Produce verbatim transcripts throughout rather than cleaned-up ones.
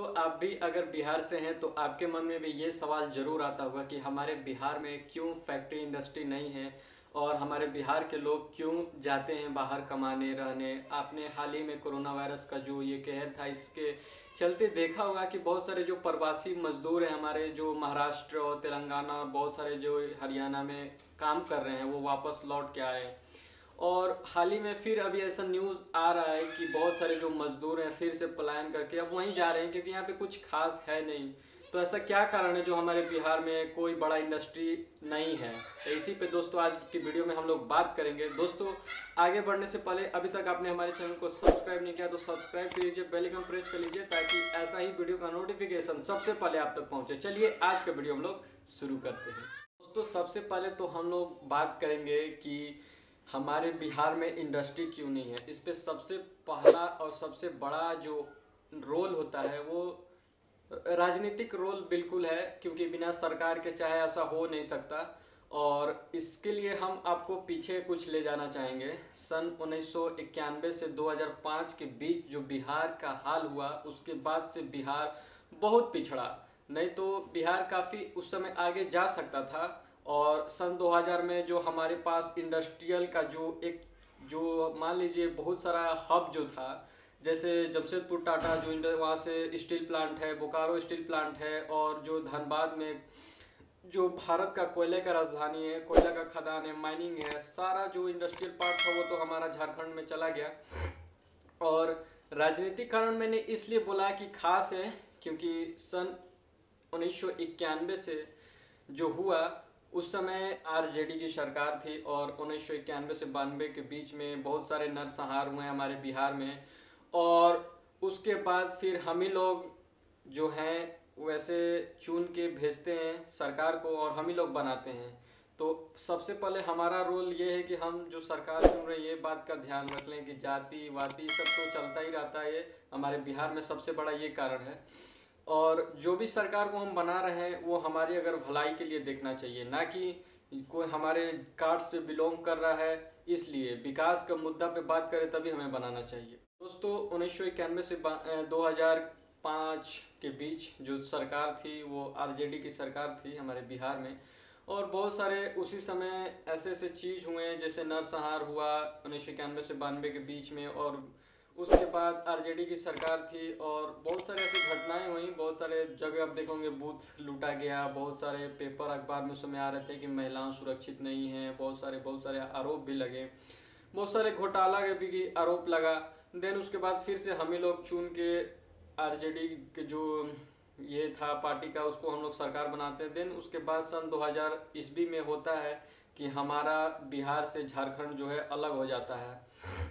आप भी अगर बिहार से हैं तो आपके मन में भी ये सवाल ज़रूर आता होगा कि हमारे बिहार में क्यों फैक्ट्री इंडस्ट्री नहीं है और हमारे बिहार के लोग क्यों जाते हैं बाहर कमाने रहने। आपने हाल ही में कोरोना वायरस का जो ये कहर था, इसके चलते देखा होगा कि बहुत सारे जो प्रवासी मजदूर हैं हमारे, जो महाराष्ट्र और तेलंगाना और बहुत सारे जो हरियाणा में काम कर रहे हैं, वो वापस लौट के आए। और हाल ही में फिर अभी ऐसा न्यूज़ आ रहा है कि बहुत सारे जो मज़दूर हैं फिर से पलायन करके अब वहीं जा रहे हैं, क्योंकि यहाँ पे कुछ खास है नहीं। तो ऐसा क्या कारण है जो हमारे बिहार में कोई बड़ा इंडस्ट्री नहीं है? तो इसी पे दोस्तों आज की वीडियो में हम लोग बात करेंगे। दोस्तों आगे बढ़ने से पहले अभी तक आपने हमारे चैनल को सब्सक्राइब नहीं किया तो सब्सक्राइब कर लीजिए, बेल आइकन प्रेस कर लीजिए ताकि ऐसा ही वीडियो का नोटिफिकेशन सबसे पहले आप तक पहुँचे। चलिए आज का वीडियो हम लोग शुरू करते हैं। दोस्तों सबसे पहले तो हम लोग बात करेंगे कि हमारे बिहार में इंडस्ट्री क्यों नहीं है। इस पे सबसे पहला और सबसे बड़ा जो रोल होता है वो राजनीतिक रोल बिल्कुल है, क्योंकि बिना सरकार के चाहे ऐसा हो नहीं सकता। और इसके लिए हम आपको पीछे कुछ ले जाना चाहेंगे। सन उन्नीस सौ इक्यानवे से दो हज़ार पाँच के बीच जो बिहार का हाल हुआ, उसके बाद से बिहार बहुत पिछड़ा। नहीं तो बिहार काफ़ी उस समय आगे जा सकता था। और सन दो हज़ार में जो हमारे पास इंडस्ट्रियल का जो एक जो मान लीजिए बहुत सारा हब जो था, जैसे जमशेदपुर टाटा जो इंडर वहाँ से स्टील प्लांट है, बोकारो स्टील प्लांट है, और जो धनबाद में जो भारत का कोयले का राजधानी है, कोयला का खदान है, माइनिंग है, सारा जो इंडस्ट्रियल पार्ट था वो तो हमारा झारखंड में चला गया। और राजनीतिक कारण मैंने इसलिए बोला कि खास है क्योंकि सन उन्नीस सौ इक्यानवे से जो हुआ उस समय आरजेडी की सरकार थी, और उन्नीस सौ इक्यानवे से बानवे के बीच में बहुत सारे नरसंहार हुए हमारे बिहार में। और उसके बाद फिर हम ही लोग जो हैं वैसे चुन के भेजते हैं सरकार को और हम ही लोग बनाते हैं। तो सबसे पहले हमारा रोल ये है कि हम जो सरकार चुन रही है बात का ध्यान रख लें कि जाति वाति सब तो चलता ही रहता है, ये हमारे बिहार में सबसे बड़ा ये कारण है। और जो भी सरकार को हम बना रहे हैं वो हमारी अगर भलाई के लिए देखना चाहिए, ना कि कोई हमारे कास्ट से बिलोंग कर रहा है। इसलिए विकास का मुद्दा पे बात करें तभी हमें बनाना चाहिए। दोस्तों उन्नीस सौ इक्यानवे से दो हज़ार पाँच के बीच जो सरकार थी वो आरजेडी की सरकार थी हमारे बिहार में। और बहुत सारे उसी समय ऐसे ऐसे चीज़ हुए जैसे नरसंहार हुआ उन्नीस सौ इक्यानवे से बानवे के बीच में, और उसके बाद आरजेडी की सरकार थी और बहुत सारे ऐसी घटनाएं हुई। बहुत सारे जगह आप देखोगे बूथ लूटा गया, बहुत सारे पेपर अखबार में उस समय आ रहे थे कि महिलाएं सुरक्षित नहीं हैं, बहुत सारे बहुत सारे आरोप भी लगे, बहुत सारे घोटाला के भी आरोप लगा। देन उसके बाद फिर से हम ही लोग चुन के आरजेडी के जो ये था पार्टी का उसको हम लोग सरकार बनाते हैं। देन उसके बाद सन दो हज़ार ईस्वी में होता है कि हमारा बिहार से झारखंड जो है अलग हो जाता है।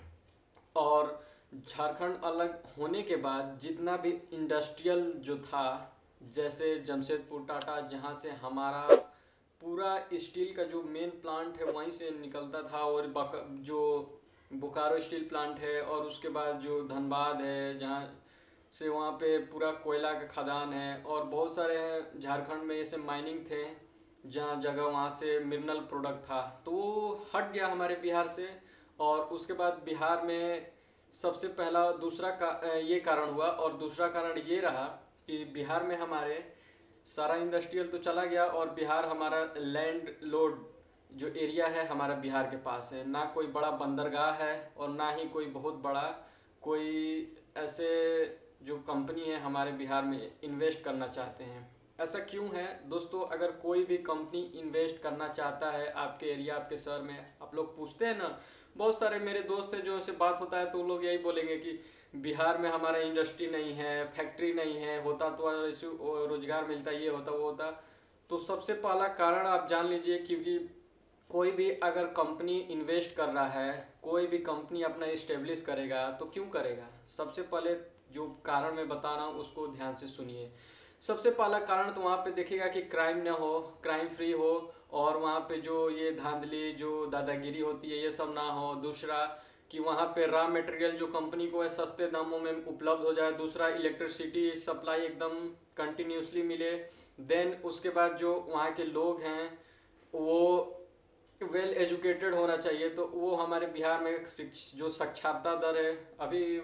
और झारखंड अलग होने के बाद जितना भी इंडस्ट्रियल जो था, जैसे जमशेदपुर टाटा जहाँ से हमारा पूरा स्टील का जो मेन प्लांट है वहीं से निकलता था, और जो बोकारो स्टील प्लांट है, और उसके बाद जो धनबाद है जहाँ से वहाँ पे पूरा कोयला का खदान है, और बहुत सारे हैं झारखंड में ऐसे माइनिंग थे जहाँ जगह वहाँ से मिनरल प्रोडक्ट था। तो वो हट गया हमारे बिहार से। और उसके बाद बिहार में सबसे पहला दूसरा का ये कारण हुआ, और दूसरा कारण ये रहा कि बिहार में हमारे सारा इंडस्ट्रियल तो चला गया, और बिहार हमारा लैंड लोड जो एरिया है हमारा बिहार के पास है, ना कोई बड़ा बंदरगाह है और ना ही कोई बहुत बड़ा कोई ऐसे जो कंपनी है हमारे बिहार में इन्वेस्ट करना चाहते हैं। ऐसा क्यों है दोस्तों? अगर कोई भी कंपनी इन्वेस्ट करना चाहता है आपके एरिया आपके शहर में, आप लोग पूछते हैं ना, बहुत सारे मेरे दोस्त हैं जो ऐसे बात होता है तो लोग यही बोलेंगे कि बिहार में हमारा इंडस्ट्री नहीं है, फैक्ट्री नहीं है, होता तो ऐसे रोजगार मिलता, ये होता वो होता। तो सबसे पहला कारण आप जान लीजिए, क्योंकि कोई भी अगर कंपनी इन्वेस्ट कर रहा है, कोई भी कंपनी अपना इस्टेब्लिश करेगा तो क्यों करेगा? सबसे पहले जो कारण मैं बता रहा हूँ उसको ध्यान से सुनिए। सबसे पहला कारण तो वहाँ पे देखिएगा कि क्राइम ना हो, क्राइम फ्री हो, और वहाँ पे जो ये धांधली जो दादागिरी होती है ये सब ना हो। दूसरा कि वहाँ पे रॉ मटेरियल जो कंपनी को है सस्ते दामों में उपलब्ध हो जाए। दूसरा इलेक्ट्रिसिटी सप्लाई एकदम कंटिन्यूसली मिले। देन उसके बाद जो वहाँ के लोग हैं वो वेल एजुकेटेड होना चाहिए। तो वो हमारे बिहार में जो साक्षरता दर है अभी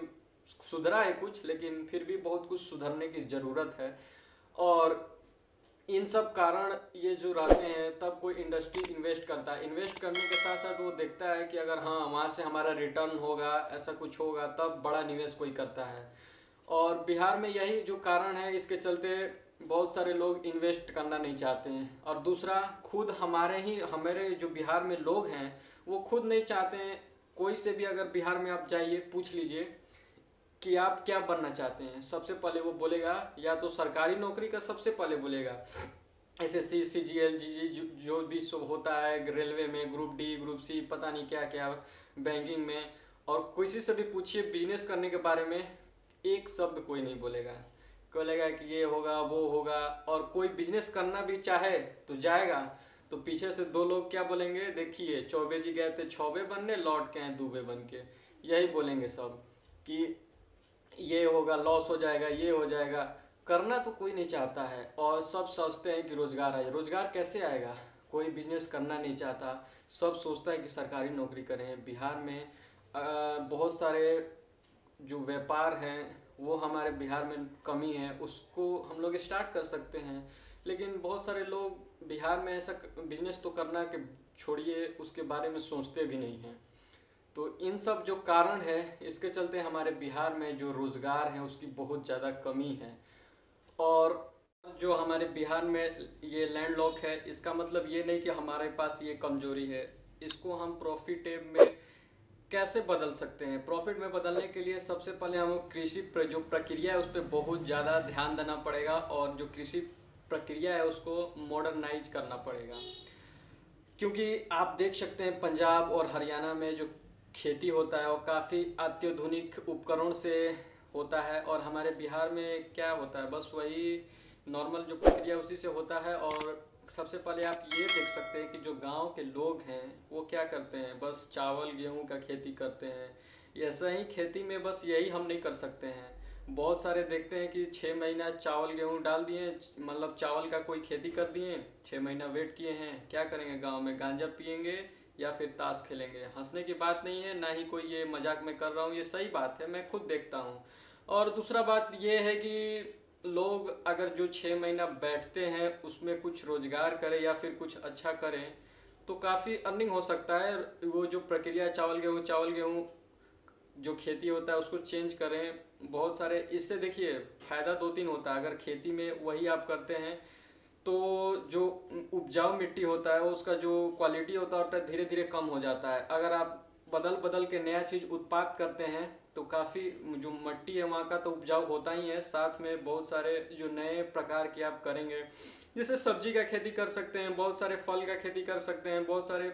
सुधरा है कुछ, लेकिन फिर भी बहुत कुछ सुधरने की ज़रूरत है। और इन सब कारण ये जो रहते हैं, तब कोई इंडस्ट्री इन्वेस्ट करता है। इन्वेस्ट करने के साथ साथ वो देखता है कि अगर हाँ वहाँ से हमारा रिटर्न होगा, ऐसा कुछ होगा, तब बड़ा निवेश कोई करता है। और बिहार में यही जो कारण है, इसके चलते बहुत सारे लोग इन्वेस्ट करना नहीं चाहते हैं। और दूसरा, खुद हमारे ही हमारे जो बिहार में लोग हैं वो खुद नहीं चाहते हैं। कोई से भी अगर बिहार में आप जाइए, पूछ लीजिए कि आप क्या बनना चाहते हैं, सबसे पहले वो बोलेगा या तो सरकारी नौकरी का सबसे पहले बोलेगा, एसएससी, सीजीएल, जीजी, जो जो भी सब होता है रेलवे में, ग्रुप डी, ग्रुप सी, पता नहीं क्या क्या, बैंकिंग में। और किसी से भी पूछिए बिजनेस करने के बारे में, एक शब्द कोई नहीं बोलेगा। बोलेगा कि ये होगा वो होगा। और कोई बिजनेस करना भी चाहे तो जाएगा तो पीछे से दो लोग क्या बोलेंगे, देखिए चौबे जी गए थे छौबे बनने, लौट के हैं दूबे बन के। यही बोलेंगे सब कि ये होगा, लॉस हो जाएगा, ये हो जाएगा। करना तो कोई नहीं चाहता है, और सब सोचते हैं कि रोज़गार आए। रोज़गार कैसे आएगा? कोई बिजनेस करना नहीं चाहता, सब सोचता है कि सरकारी नौकरी करें। बिहार में आ, बहुत सारे जो व्यापार हैं वो हमारे बिहार में कमी है, उसको हम लोग स्टार्ट कर सकते हैं। लेकिन बहुत सारे लोग बिहार में ऐसा बिजनेस तो करना कि छोड़िए, उसके बारे में सोचते भी नहीं हैं। तो इन सब जो कारण है, इसके चलते हमारे बिहार में जो रोज़गार है उसकी बहुत ज़्यादा कमी है। और जो हमारे बिहार में ये लैंडलॉक है, इसका मतलब ये नहीं कि हमारे पास ये कमजोरी है। इसको हम प्रॉफिट में कैसे बदल सकते हैं? प्रॉफिट में बदलने के लिए सबसे पहले हम कृषि जो प्रक्रिया है उस पर बहुत ज़्यादा ध्यान देना पड़ेगा, और जो कृषि प्रक्रिया है उसको मॉडर्नाइज करना पड़ेगा। क्योंकि आप देख सकते हैं पंजाब और हरियाणा में जो खेती होता है वो काफ़ी अत्याधुनिक उपकरण से होता है, और हमारे बिहार में क्या होता है, बस वही नॉर्मल जो प्रक्रिया उसी से होता है। और सबसे पहले आप ये देख सकते हैं कि जो गांव के लोग हैं वो क्या करते हैं, बस चावल गेहूं का खेती करते हैं। ऐसा ही खेती में बस यही हम नहीं कर सकते हैं। बहुत सारे देखते हैं कि छः महीना चावल गेहूं डाल दिए, मतलब चावल का कोई खेती कर दिए, छः महीना वेट किए हैं, क्या करेंगे गांव में, गांजा पियेंगे या फिर ताश खेलेंगे। हंसने की बात नहीं है, ना ही कोई ये मजाक में कर रहा हूँ, ये सही बात है, मैं खुद देखता हूँ। और दूसरा बात ये है कि लोग अगर जो छः महीना बैठते हैं उसमें कुछ रोजगार करें या फिर कुछ अच्छा करें तो काफ़ी अर्निंग हो सकता है। वो जो प्रक्रिया चावल गेहूँ चावल गेहूँ जो खेती होता है उसको चेंज करें। बहुत सारे इससे देखिए फ़ायदा दो तीन होता है। अगर खेती में वही आप करते हैं तो जो उपजाऊ मिट्टी होता है उसका जो क्वालिटी होता है धीरे धीरे कम हो जाता है। अगर आप बदल बदल के नया चीज़ उत्पाद करते हैं तो काफ़ी जो मिट्टी है वहाँ का तो उपजाऊ होता ही है, साथ में बहुत सारे जो नए प्रकार के आप करेंगे, जैसे सब्जी का खेती कर सकते हैं, बहुत सारे फल का खेती कर सकते हैं, बहुत सारे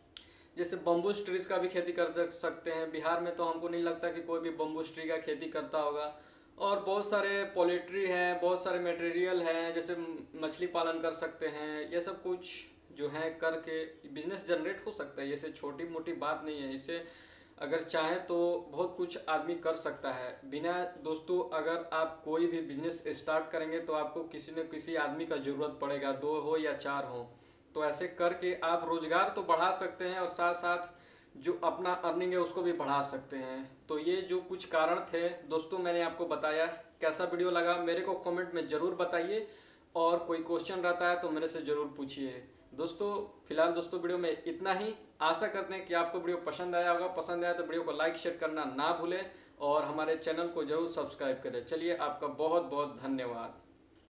जैसे बम्बूस ट्रीज का भी खेती कर सकते हैं। बिहार में तो हमको नहीं लगता कि कोई भी बम्बूस ट्री का खेती करता होगा। और बहुत सारे पोल्ट्री हैं, बहुत सारे मटेरियल हैं, जैसे मछली पालन कर सकते हैं। ये सब कुछ जो है करके बिजनेस जनरेट हो सकता है। जैसे छोटी मोटी बात नहीं है, इसे अगर चाहें तो बहुत कुछ आदमी कर सकता है। बिना दोस्तों अगर आप कोई भी बिजनेस स्टार्ट करेंगे तो आपको किसी न किसी आदमी का ज़रूरत पड़ेगा, दो हो या चार हो। तो ऐसे करके आप रोज़गार तो बढ़ा सकते हैं और साथ साथ जो अपना अर्निंग है उसको भी बढ़ा सकते हैं। तो ये जो कुछ कारण थे दोस्तों मैंने आपको बताया। कैसा वीडियो लगा मेरे को कमेंट में ज़रूर बताइए, और कोई क्वेश्चन रहता है तो मेरे से ज़रूर पूछिए। दोस्तों फिलहाल दोस्तों वीडियो में इतना ही। आशा करते हैं कि आपको वीडियो पसंद आया होगा। पसंद आया तो वीडियो को लाइक शेयर करना ना भूलें और हमारे चैनल को ज़रूर सब्सक्राइब करें। चलिए आपका बहुत बहुत धन्यवाद।